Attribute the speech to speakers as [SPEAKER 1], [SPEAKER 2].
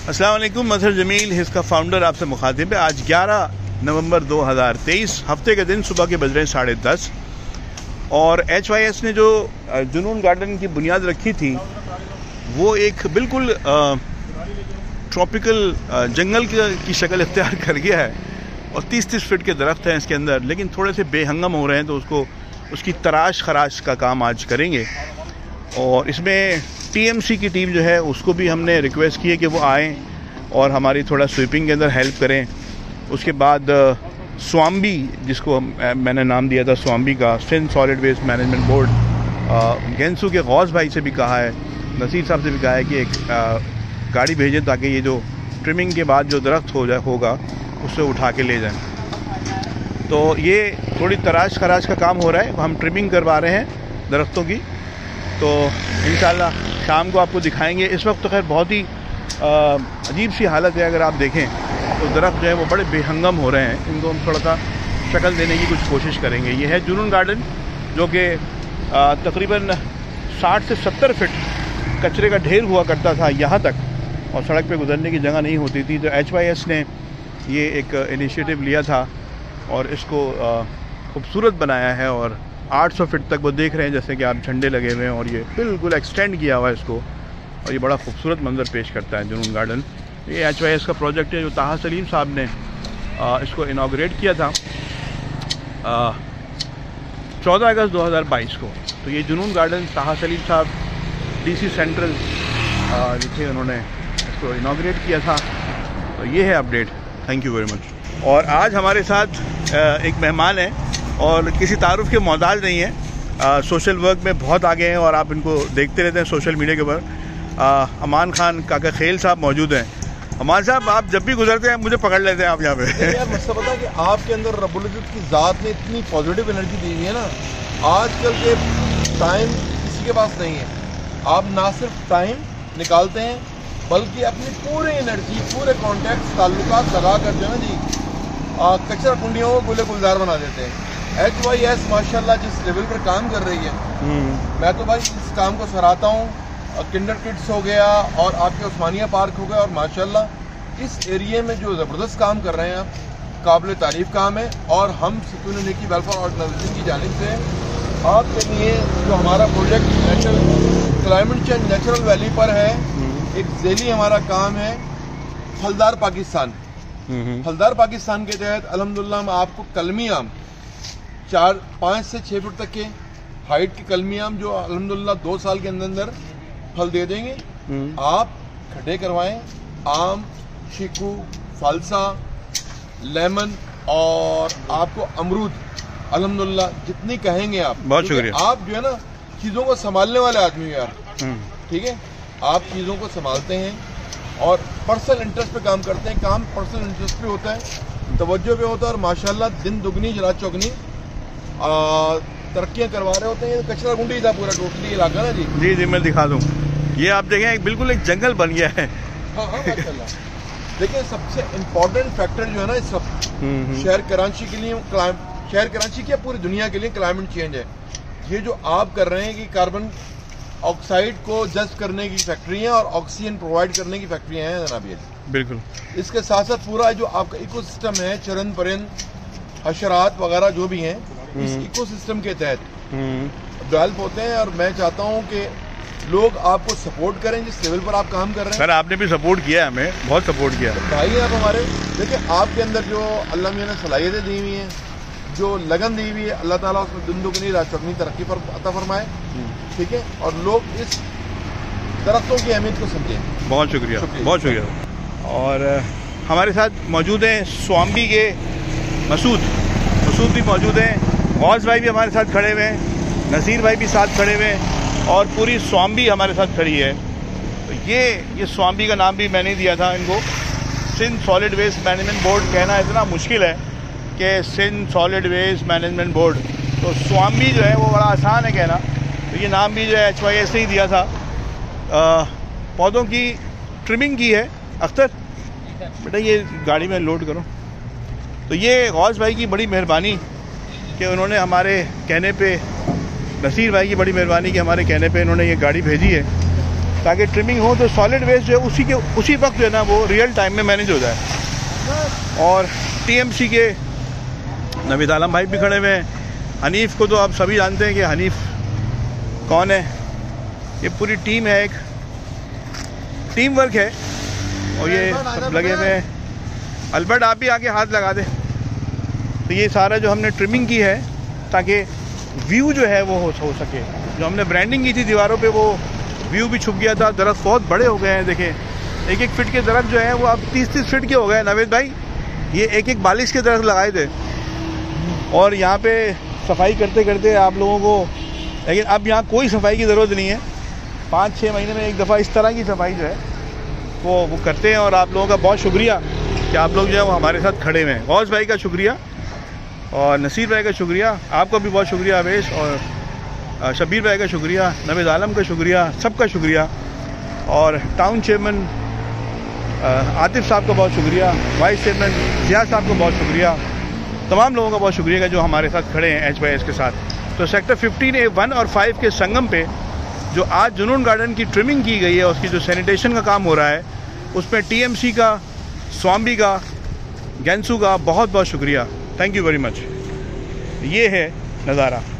[SPEAKER 1] अस्सलाम वालेकुम। मजहर जमील इसका फाउंडर आपसे मुखातिब है। आज 11 नवंबर 2023 हफ्ते के दिन सुबह के बज रहे हैं 10:30 और HYS ने जो जुनून गार्डन की बुनियाद रखी थी वो एक बिल्कुल ट्रॉपिकल जंगल की शक्ल इख्तियार कर गया है और 30-30 फीट के दरख्त हैं इसके अंदर, लेकिन थोड़े से बेहंगम हो रहे हैं, तो उसकी तराश खराश का काम आज करेंगे। और इसमें TMC की टीम जो है उसको भी हमने रिक्वेस्ट की है कि वो आएँ और हमारी थोड़ा स्वीपिंग के अंदर हेल्प करें। उसके बाद स्वाम्बी, जिसको मैंने नाम दिया था स्वाम्बी का, Sindh solid waste management board, गेंसू के गौस भाई से भी कहा है, नसीर साहब से भी कहा है कि एक गाड़ी भेजें ताकि ये जो ट्रिमिंग के बाद जो दरख्त होगा उससे उठा के ले जाएं। तो ये थोड़ी तराश खराश का काम हो रहा है, हम ट्रिमिंग करवा रहे हैं दरख्तों की, तो इंशाल्लाह शाम को आपको दिखाएंगे। इस वक्त तो खैर बहुत ही अजीब सी हालत है, अगर आप देखें तो दरख्त जो है वो बड़े बेहंगम हो रहे हैं। इनको हम थोड़ा सा शक्ल देने की कुछ कोशिश करेंगे। ये है जुनून गार्डन, जो कि तकरीबन 60 से 70 फीट कचरे का ढेर हुआ करता था यहाँ तक, और सड़क पे गुजरने की जगह नहीं होती थी। तो HYS ने ये एक इनिशिएटिव लिया था और इसको खूबसूरत बनाया है और 800 फीट तक वो देख रहे हैं जैसे कि आप झंडे लगे हुए हैं, और ये बिल्कुल एक्सटेंड किया हुआ है इसको, और ये बड़ा खूबसूरत मंजर पेश करता है जुनून गार्डन। ये HYS का प्रोजेक्ट है जो ताहा सलीम साहब ने इसको इनाग्रेट किया था 14 अगस्त 2022 को। तो ये जुनून गार्डन ताहा सलीम साहब DC सेंट्रल जो थे उन्होंने इसको इनाग्रेट किया था। तो ये है update. Thank you very much. और आज हमारे साथ एक मेहमान है और किसी तारुफ के मोहताज नहीं है, सोशल वर्क में बहुत आगे हैं और आप इनको देखते रहते हैं सोशल मीडिया के ऊपर। अमान खान काका खेल साहब मौजूद हैं। अमान साहब, आप जब भी गुजरते हैं मुझे पकड़ लेते हैं आप यहाँ पे।
[SPEAKER 2] यार मसला पता है कि आपके अंदर रब्बुल इज़्ज़त की ज़ात ने इतनी पॉजिटिव एनर्जी दी हुई है ना, आजकल के टाइम किसी के पास नहीं है। आप ना सिर्फ टाइम निकालते हैं बल्कि अपनी पूरी एनर्जी, पूरे कॉन्टैक्ट ताल्लुकात लगा कर जो है ना जी कचरा कुंडियों को गुले गुलजार बना देते हैं। HYS माशाल्लाह जिस लेवल पर काम कर रही है, मैं तो भाई इस काम को सराहता हूँ। किंडर किड्स हो गया और आपके उस्मानिया पार्क हो गया, और माशाल्लाह इस एरिया में जो ज़बरदस्त काम कर रहे हैं आप, काबिल तारीफ़ काम है। और हम सुकून नेकी वेलफेयर ऑर्गेनाइजेशन की जानिब से आपके लिए जो हमारा project climate change natural valley पर है, एक ज़ेली हमारा काम है फलदार पाकिस्तान। फलदार पाकिस्तान के तहत अल्हम्दुलिल्लाह हम आपको कलमी आम 5 से 6 फुट तक के हाइट के कलमी आम जो अल्हम्दुलिल्लाह 2 साल के अंदर फल दे देंगे। आप खड्डे करवाएं, आम, चीकू, फालसा, लेमन और आपको अमरूद, अल्हम्दुलिल्लाह जितनी कहेंगे आप।
[SPEAKER 1] बहुत शुक्रिया।
[SPEAKER 2] आप जो है ना चीज़ों को संभालने वाले आदमी यार, ठीक है, आप चीज़ों को संभालते हैं और पर्सनल इंटरेस्ट पे काम करते हैं। काम पर्सनल इंटरेस्ट पे होता है, तवज्जो पे होता है, और माशाल्लाह दिन दुगनी रात चौगनी तरक्कियां करवा रहे होते हैं। कचरा गुंडी था पूरा टोटली इलाका ना जी।
[SPEAKER 1] जी मैं दिखा दूँ। ये आप देखें बिल्कुल एक जंगल बन गया है।
[SPEAKER 2] हाँ माशाल्लाह। देखिए सबसे इम्पोर्टेंट फैक्टर जो है ना इस वक्त शहर कराची के लिए, शहर कराची की पूरी दुनिया के लिए क्लाइमेट चेंज है। ये जो आप कर रहे हैं कि कार्बन ऑक्साइड को जज्ब करने की फैक्ट्री है और ऑक्सीजन प्रोवाइड करने की फैक्ट्रियाँ हैं जनाब। ये
[SPEAKER 1] बिल्कुल इसके
[SPEAKER 2] साथ साथ पूरा जो आपका इकोसिस्टम है, चरन परिंद हशरात वगैरह जो भी हैं, इस इकोसिस्टम के तहत डेवलप होते हैं। और मैं चाहता हूँ कि लोग आपको सपोर्ट करें जिस लेवल पर आप काम कर रहे हैं।
[SPEAKER 1] सर आपने भी सपोर्ट किया है, हमें बहुत सपोर्ट किया है
[SPEAKER 2] भाई। आप हमारे देखिए आपके अंदर जो अल्लाह मियां ने सलाहियतें दी हुई हैं, जो लगन दी हुई है, अल्लाह ताला उसमें दिन दुगनी रात चौगनी तरक्की पर अता फरमाए, ठीक है। और लोग इस दरख्तों की अहमियत को समझें।
[SPEAKER 1] बहुत शुक्रिया, बहुत शुक्रिया। और हमारे साथ मौजूद हैं स्वाम्बी के मसूद भी मौजूद हैं, गौस भाई भी हमारे साथ खड़े हुए हैं, नसीर भाई भी साथ खड़े हुए हैं, और पूरी स्वाम्बी हमारे साथ खड़ी है। तो ये स्वाम्बी का नाम भी मैंने दिया था इनको। Sindh solid waste management board कहना इतना मुश्किल है कि Sindh solid waste management board, तो स्वाम्बी जो है वो बड़ा आसान है कहना। तो ये नाम भी जो है HYS ने ही दिया था। पौधों की ट्रिमिंग की है। अख्तर बेटा ये गाड़ी में लोड करो। तो ये गौस भाई की बड़ी मेहरबानी कि उन्होंने हमारे कहने पे, नसीर भाई की बड़ी मेहरबानी कि हमारे कहने पे इन्होंने ये गाड़ी भेजी है ताकि ट्रिमिंग हो तो सॉलिड वेस्ट जो है उसी वक्त जो है ना वो रियल टाइम में मैनेज हो जाए। और टीएमसी के नवीद आलम भाई भी खड़े हुए हैं। हनीफ को तो आप सभी जानते हैं कि हनीफ कौन है। ये पूरी टीम है, एक टीम वर्क है और ये सब लगे हुए हैं। अल्बर्ट आप भी आके हाथ लगा दे। तो ये सारा जो हमने ट्रिमिंग की है ताकि व्यू जो है वो हो सके। जो हमने ब्रांडिंग की थी दीवारों पे वो व्यू भी छुप गया था। दरख्त बहुत बड़े हो गए हैं, देखें 1-1 फीट के दरख्त जो है वो अब 30-30 फीट के हो गए। नवेद भाई ये 1-1 42 के दरख्त लगाए थे और यहाँ पे सफाई करते करते आप लोगों को, लेकिन अब यहाँ कोई सफाई की ज़रूरत नहीं है। 5-6 महीने में एक दफ़ा इस तरह की सफाई जो है वो करते हैं। और आप लोगों का बहुत शुक्रिया कि आप लोग जो है वो हमारे साथ खड़े हुए हैं। गौस भाई का शुक्रिया और नसीर भाई का शुक्रिया, आपका भी बहुत शुक्रिया अवेश, और शब्बीर भाई का शुक्रिया, नवीद आलम का शुक्रिया, सबका शुक्रिया। और टाउन चेयरमैन आतिफ साहब का बहुत शुक्रिया, वाइस चेयरमैन जिया साहब का बहुत शुक्रिया, तमाम लोगों का बहुत शुक्रिया जो हमारे साथ खड़े हैं HYS के साथ। तो सेक्टर 15A1 और 5 के संगम पे जो आज जुनून गार्डन की ट्रिमिंग की गई है, उसकी जो सैनिटेशन का काम हो रहा है, उसमें TMC का, स्वामी का, गैंसू का बहुत बहुत शुक्रिया। Thank you very much. ये है नज़ारा।